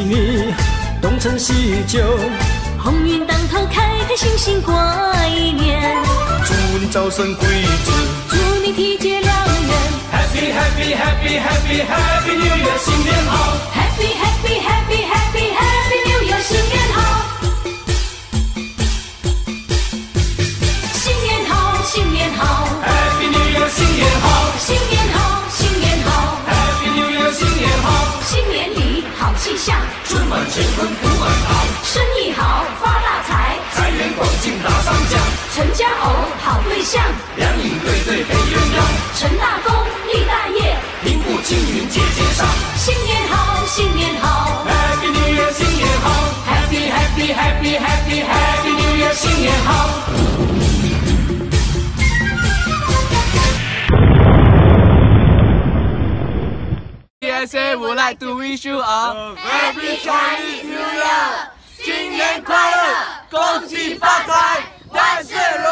你，东成西就， 鸿运当头，开开心心过一年。 祝你早生贵子， 祝你体结良缘。 Happy Happy Happy Happy Happy New Year， 新年好 Happy Happy Happy Happy Happy New Year， 新年好。新年好，新年好 ，Happy New Year， 新年好， 新年好，新年好 ，Happy New Year， 新年好， 新年里好气象， 春满乾坤福满堂， 生意好发大财， 财源广进打上奖， 成家偶好对象， 两引对对配鸳鸯， 成大功立大业， 平步青云节节上， 新年好，新年好 ，Happy New Year， 新年好 ，Happy Happy Happy Happy Happy New Year， 新年好。 PSA would like to wish you a Happy Chinese New Year， 新年快乐，恭喜发财，万事如